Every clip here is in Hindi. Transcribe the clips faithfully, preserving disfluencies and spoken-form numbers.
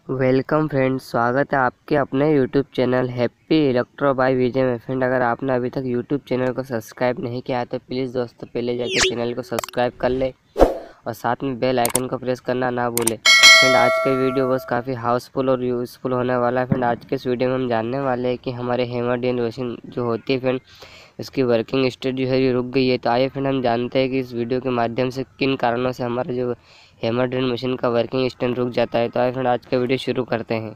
वेलकम फ्रेंड, स्वागत है आपके अपने YouTube channel happy electro by Vijay में। फ्रेंड, अगर आपने अभी तक यूट्यूब चैनल को सब्सक्राइब नहीं किया है तो प्लीज़ दोस्तों पहले जाके चैनल को सब्सक्राइब कर ले और साथ में बेल आइकन को प्रेस करना ना भूले। फ्रेंड, आज का वीडियो बस काफ़ी हाउसफुल और यूज़फुल होने वाला है। फ्रेंड, आज के इस वीडियो में हम जानने वाले हैं कि हमारे हैमर ड्रिल मशीन जो होती है फ्रेंड, इसकी वर्किंग स्टेट जो है ये रुक गई है। तो आइए फ्रेंड हम जानते हैं कि इस वीडियो के माध्यम से किन कारणों से हमारा जो हैमर ड्रिल मशीन का वर्किंग स्टैंड रुक जाता है। तो आइए फ्रेंड आज का वीडियो शुरू करते हैं।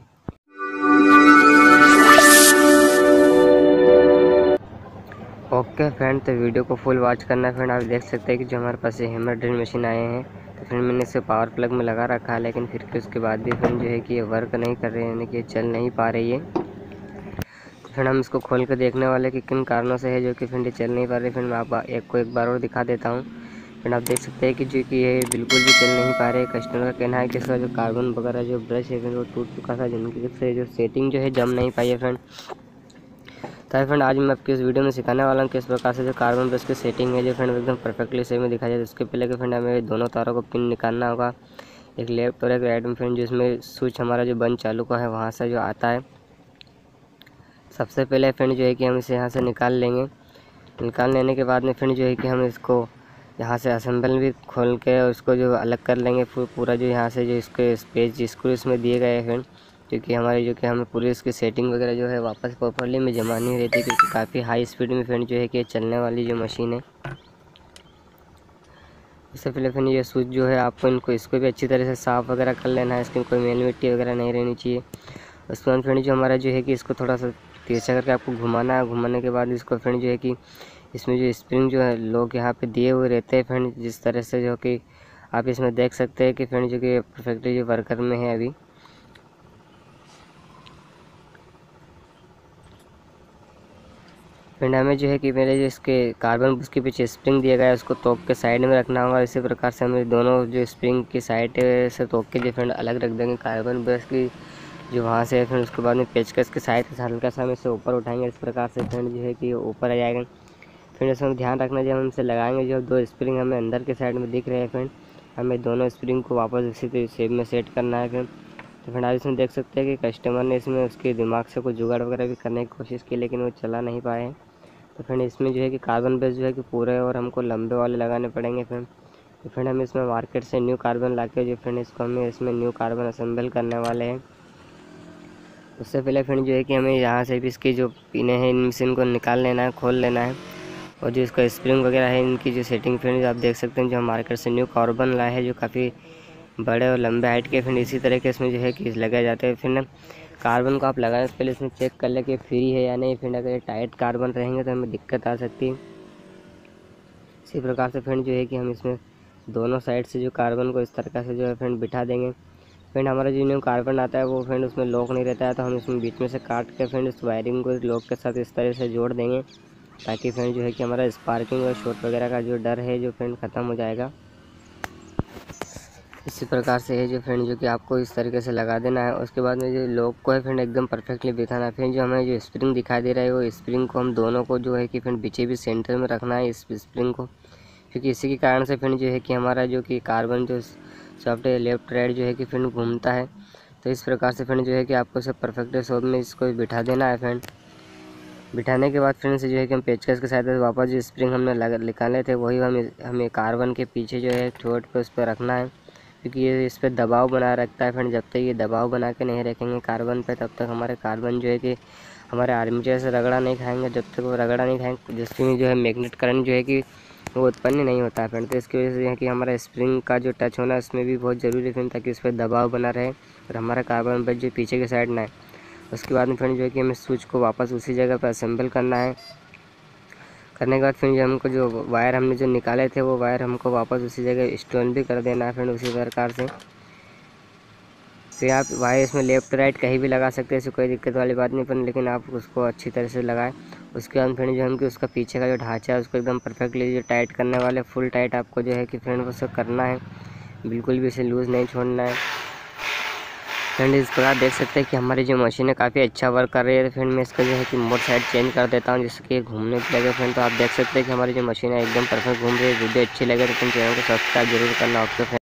ओके फ्रेंड, तो वीडियो को फुल वॉच करना है। फ्रेंड, आप देख सकते हैं कि जो हमारे पास ये हैमर ड्रिल मशीन आए हैं, तो फ्रेंड मैंने इसे पावर प्लग में लगा रखा है, लेकिन फिर भी उसके बाद भी फ्रेंड जो है कि ये वर्क नहीं कर रहे हैं, यानी कि ये चल नहीं पा रही है। तो फ्रेंड हम इसको खोल कर देखने वाले कि किन कारणों से है जो कि फ्रेंड ये चल नहीं पा रही। फ्रेंड मैं आप एक को एक बार और दिखा देता हूँ। फ्रेंड आप देख सकते हैं कि जो कि ये बिल्कुल भी चल नहीं पा रहे। कस्टमर का कहना है कि इसका जो कार्बन वगैरह जो ब्रश है फ्रेंड वो टूट चुका था, जिनकी से जो सेटिंग जो है जम नहीं पाई है फ्रेंड। तो फ्रेंड आज मैं आपकी इस वीडियो में सिखाने वाला हूँ किस प्रकार से जो कार्बन ब्रश की सेटिंग है जो फ्रेंड एकदम परफेक्टली सही में दिखाई जाए। उसके पहले कि फ्रेंड हमें दोनों तारों को पिन निकालना होगा, एक लेफ्ट और एक राइट में फ्रेंड, जिसमें स्विच हमारा जो बंद चालू का है वहाँ से जो आता है। सबसे पहले फ्रेंड जो है कि हम इसे यहाँ से निकाल लेंगे। निकाल लेने के बाद में फ्रेंड जो है कि हम इसको यहाँ से असेंबल भी खोल के और उसको जो अलग कर लेंगे पूरा, जो यहाँ से जो इसके स्पेस स्क्रू इसमें दिए गए हैं फ्रेंड, क्योंकि हमारी जो कि हमें पूरी इसकी सेटिंग वगैरह जो है वापस प्रॉपरली में जमा नहीं रहती, क्योंकि काफ़ी हाई स्पीड में फ्रेंड जो है कि चलने वाली जो मशीन है। इससे पहले फ्रेंड ये स्विच जो है आपको इनको इसको भी अच्छी तरह से साफ़ वगैरह कर लेना है, इसकी कोई मेल मिट्टी वगैरह नहीं रहनी चाहिए। उसके बाद फ्रेंड जो हमारा जो है कि इसको थोड़ा सा तिरछा करके आपको घुमाना है। घुमाने के बाद इसको फ्रेंड जो है कि इसमें जो स्प्रिंग जो है लोग यहाँ पे दिए हुए रहते हैं फ्रेंड, जिस तरह से जो कि आप इसमें देख सकते हैं कि फ्रेंड जो कि परफेक्टली जो वर्कर में है अभी। फ्रेंड हमें जो है कि मेरे जो इसके कार्बन उसके पीछे स्प्रिंग दिया गया है उसको तोप के साइड में रखना होगा। इसी प्रकार से हमें दोनों जो स्प्रिंग की साइड से तोप के जो फ्रेंड अलग रख देंगे कार्बन ब्रश की जो वहाँ से फ्रेंड। उसके बाद में पेचकस के साइड से हल्का सा हम इसे ऊपर उठाएंगे, इस प्रकार से फ्रेंड जो है कि ऊपर आ जाएगा। फ्रेंड इसमें ध्यान रखना, जब हम इसे लगाएंगे जो दो स्प्रिंग हमें अंदर के साइड में दिख रहे हैं फ्रेंड, हमें दोनों स्प्रिंग को वापस उसी शेप में सेट करना है फ्रेंड। तो फ्रेंड आप इसमें देख सकते हैं कि कस्टमर ने इसमें उसके दिमाग से कुछ जुगाड़ वगैरह भी करने की कोशिश की, लेकिन वो चला नहीं पाए हैं। तो फ्रेंड इसमें जो है कि कार्बन बेस जो है कि पूरे और हमको लंबे वाले लगाने पड़ेंगे फ्रेंड। तो फ्रेंड हम इसमें मार्केट से न्यू कार्बन ला के जो फ्रेंड इसको हमें इसमें न्यू कार्बन असेंबल करने वाले हैं। उससे पहले फ्रेंड जो है कि हमें यहाँ से भी इसकी जो पिने हैं इन मशीन को निकाल लेना है, खोल लेना है। और जो इसका स्प्रिंग वगैरह है इनकी जो सेटिंग फ्रेंड आप देख सकते हैं, जो हम मार्केट से न्यू कार्बन लाए हैं जो काफ़ी बड़े और लंबे हाइट के फ्रेंड, इसी तरह के इसमें जो है कि लगाए जाते हैं। फिर कार्बन को आप लगाने से पहले इसमें चेक कर ले कि फ्री है या नहीं। फ्रेंड अगर ये टाइट कार्बन रहेंगे तो हमें दिक्कत आ सकती है। इसी प्रकार से फ्रेंड जो है कि हम इसमें दोनों साइड से जो कार्बन को इस तरह से जो है फ्रेंड बिठा देंगे। फ्रेंड हमारा जो न्यू कार्बन आता है वो फ्रेंड उसमें लॉक नहीं रहता है, तो हम इसमें बीच में से काट के फ्रेंड इस वायरिंग को लॉक के साथ इस तरह से जोड़ देंगे, ताकि फ्रेंड जो है कि हमारा स्पार्किंग और शॉर्ट वगैरह का जो डर है जो फ्रेंड ख़त्म हो जाएगा। इसी प्रकार से है जो फ्रेंड जो कि आपको इस तरीके से लगा देना है। उसके बाद में जो लॉक को है फ्रेंड एकदम परफेक्टली बिठाना है। फ्रेंड जो हमें जो स्प्रिंग दिखाई दे रहा है वो स्प्रिंग को हम दोनों को जो है कि फ्रेंड बीचे भी सेंटर में रखना है इस स्प्रिंग को, क्योंकि इसी के कारण से फ्रेंड जो है कि हमारा जो कि कार्बन जो सॉफ्ट लेफ्ट राइट जो है कि फ्रेंड घूमता है। तो इस प्रकार से फ्रेंड जो है कि आपको सब परफेक्ट शॉप में इसको बिठा देना है फ्रेंड। बिठाने के बाद फ्रेंड से जो है कि हम पेचकस के साथ वापस जो स्प्रिंग हमने लगा निकाले थे वही हमें हमें कार्बन के पीछे जो है ठोट पे उस पर रखना है, क्योंकि ये इस पर दबाव बना रखता है फ्रेंड। जब तक ये दबाव बना के नहीं रखेंगे कार्बन पे, तब तक हमारे कार्बन जो है कि हमारे आर्मेचर से रगड़ा नहीं खाएंगे। जब तक वो रगड़ा नहीं खाएंगे जिसमें जो है मैग्नेट करंट जो है कि वो उत्पन्न नहीं होता है फ्रेंड। तो इसकी वजह से है कि हमारा स्प्रिंग का जो टच होना है उसमें भी बहुत ज़रूरी है फ्रेंड, ताकि उस पर दबाव बना रहे और हमारा कार्बन बेस जो पीछे के साइड ना है। उसके बाद में फ्रेंड जो है कि हमें स्विच को वापस उसी जगह पर असेंबल करना है। करने के बाद फिर जो हमको जो वायर हमने जो निकाले थे वो वायर हमको वापस उसी जगह इंस्टॉल भी कर देना है फ्रेंड, उसी प्रकार से। फिर आप वायर इसमें लेफ्ट राइट कहीं भी लगा सकते हैं, इससे कोई दिक्कत वाली बात नहीं फ्रेंड, लेकिन आप उसको अच्छी तरह से लगाएं। उसके बाद फ्रेंड जो हम कि उसका पीछे का जो ढांचा है उसको एकदम परफेक्टली जो टाइट करने वाले फुल टाइट आपको जो है कि फ्रेंड उसको करना है, बिल्कुल भी इसे लूज़ नहीं छोड़ना है फ्रेंड। इस प्रकार देख सकते हैं कि हमारी जो मशीन है काफ़ी अच्छा वर्क कर रही है। तो फ्रेंड मैं इसका जो है कि मोड साइड चेंज कर देता हूँ जिससे कि घूमने लगे फ्रेंड। तो आप देख सकते हैं कि हमारी जो मशीन है एकदम परफेक्ट घूम रही है। वीडियो अच्छी लगे तो फ्रेंड चैनल को सब्सक्राइब जरूर करना। Okay friend.